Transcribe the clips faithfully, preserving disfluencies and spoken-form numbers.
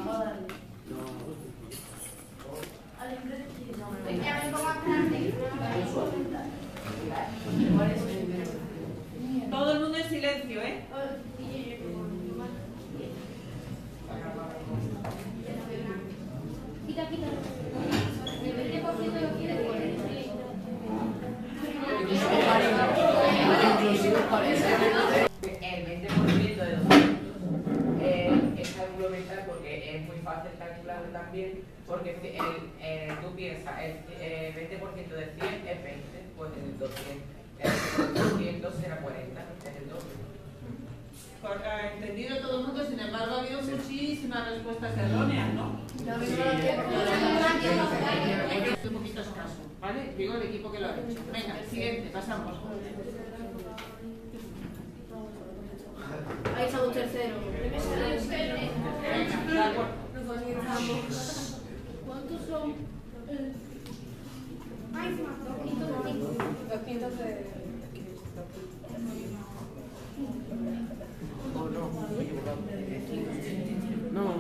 Todo el mundo en silencio, ¿eh? Quita, quita. El veinte por ciento lo quiere poner. El veinte por ciento de doscientos eh, es cálculo mental porque es muy fácil calcularlo también, porque el, el, tú piensas, el, el veinte por ciento de cien es veinte, pues el doscientos, el doscientos será cuarenta, es el doble. Ha entendido todo el mundo, sin embargo, ha habido muchísimas respuestas erróneas, ¿no? Un poquito escaso, ¿vale? Digo el equipo que lo ha hecho. Venga, el siguiente, pasamos. Ahí está un tercero. Venga, de acuerdo. ¿Cuántos son? doscientos de... ¿O no? No.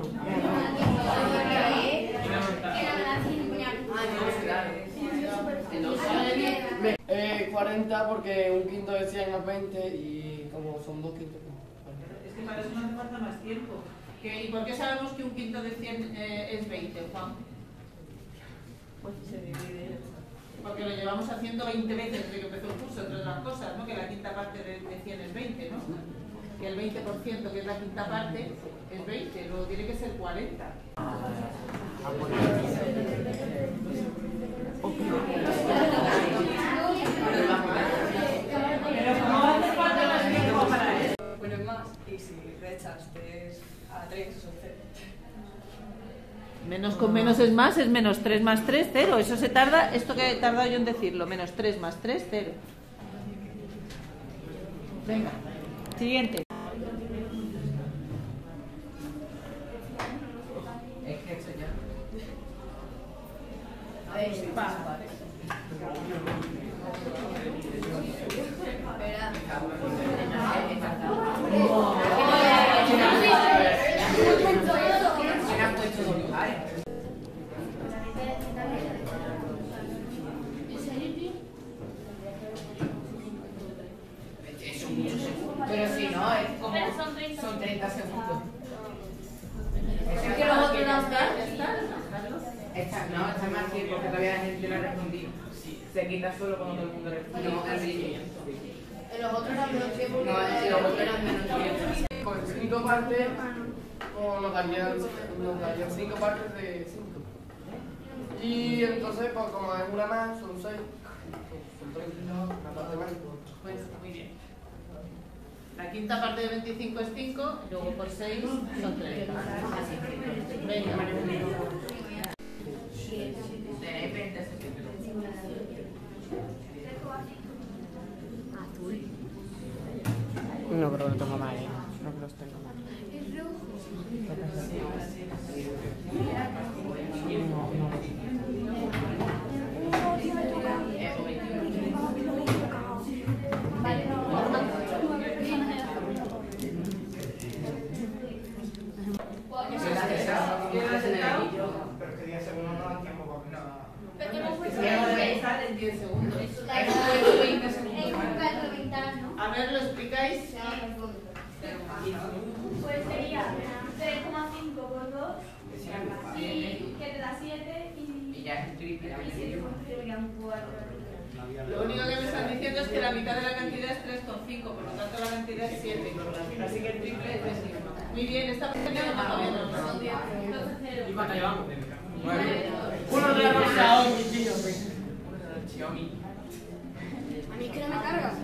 Eh, cuarenta porque un quinto de cien es veinte y como son dos quintos. Es que para eso no hace falta más tiempo. ¿Qué- ¿Y por qué sabemos que un quinto de cien eh, es veinte, Juan? Pues se divide. Porque lo llevamos haciendo veinte veces desde que empezó el curso, entre otras cosas, ¿no? Que la quinta parte de, de cien es veinte, ¿no? Que el veinte por ciento, que es la quinta parte, es veinte, luego tiene que ser cuarenta. Pero como hace falta más tiempo para eso. Bueno, es más, y si rechas tres a tres son cero. Menos con menos es más, es menos tres más tres, cero. Eso se tarda, esto que he tardado yo en decirlo, menos tres más tres, cero. Venga, siguiente. Es que esto ya. Ahí, pa. ¿Quién ha puesto dos lugares? Eso es mucho segundos. Pero si no, es como. Son treinta segundos. Es que los otros no están. Esta, no, está más tiempo porque todavía la gente no ha respondido. Se quita solo cuando todo el mundo responde. No, así. Los otros eran menos tiempo. No, los otros eran menos tiempo. Con cinco partes, o nos darían, nos darían cinco partes de cinco. Y entonces, pues como es una más, son seis. Son tres, una parte más. Pues muy bien. La quinta parte de veinticinco es cinco, luego por seis son treinta. Venga. Tenéis veinte segundos. No creo que lo tengo mal, ¿eh? No creo que los tenga mal. Pero que diez segundos no dan tiempo porque no. Pero no fue Empezar en diez segundos. A ver, ¿lo explicáis? Pues sería tres coma cinco por dos y que te da siete y, Y ya es el triple. y siete por serían cuatro. Lo único que me están diciendo es que la mitad de la cantidad es tres coma cinco, por lo tanto la cantidad es siete. Así que el triple es uno. Muy bien, esta parte no más o menos, ¿no? Entonces cero. ¿Y cuánto llevamos? Nueve. Uno de los Xiaomi, tío. Xiaomi. A mí es que no me carga.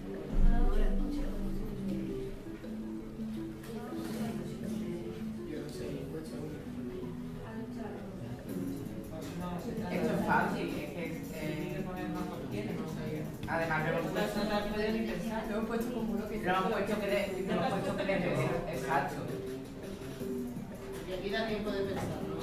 Esto es fácil, es que eh, además lo hemos puesto, Lo hemos puesto como uno que lo hemos puesto que de, lo hemos puesto que de, exacto. Y aquí da tiempo de pensar, ¿no?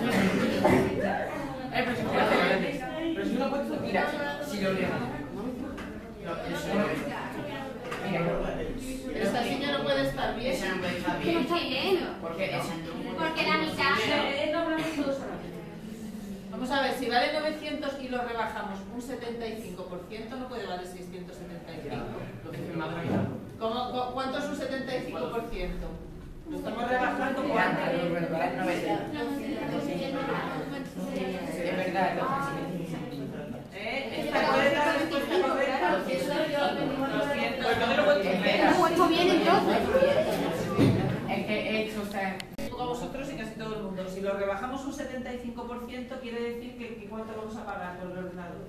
Eh, pero si no lo he puesto. Mira, si lo leo. Porque es Porque la mitad. Eh, no hablamos todos ahora. Vamos a ver, si vale novecientos y lo rebajamos un setenta y cinco por ciento, no puede valer seiscientos setenta y cinco. ¿Cómo, cu- ¿Cuánto es un setenta y cinco por ciento? Lo estamos rebajando cuánto. es verdad. ¿Eh? ¿Esta cuál es la respuesta correcta? Pues bien, entonces. Es que he hecho, o sea, A vosotros y casi todo el mundo. Si lo rebajamos un setenta y cinco por ciento, quiere decir que, que ¿cuánto vamos a pagar por el ordenador?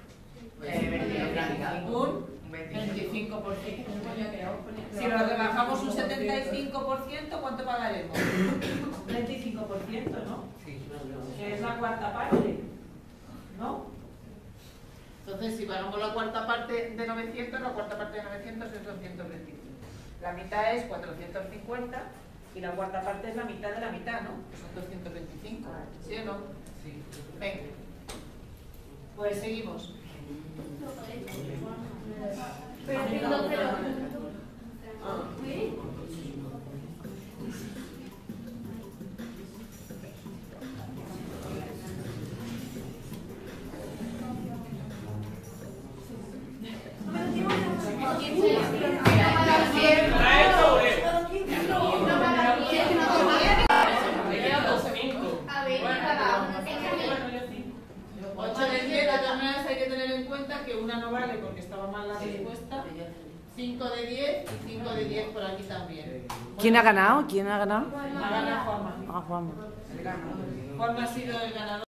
eh, Un veinticinco por ciento. Si lo rebajamos un setenta y cinco por ciento, ¿cuánto pagaremos? Un treinta y cinco por ciento, ¿no? Que es la cuarta parte, ¿no? Entonces, si pagamos la cuarta parte de novecientos, la cuarta parte de novecientos es doscientos veinticinco. La mitad es cuatrocientos cincuenta y la cuarta parte es la mitad de la mitad, ¿no? Que son doscientos veinticinco, ¿sí o no? sí. Venga. Pues seguimos. Pero haciendo cero. A ver, ocho de diez, de todas maneras hay que tener en cuenta que una no vale porque estaba mal la respuesta. cinco de diez y cinco de diez por aquí también. ¿Quién ha ganado? ¿Quién ha ganado? Ha ganado Juanma. Ah, Juan. Juanma ha sido el ganador.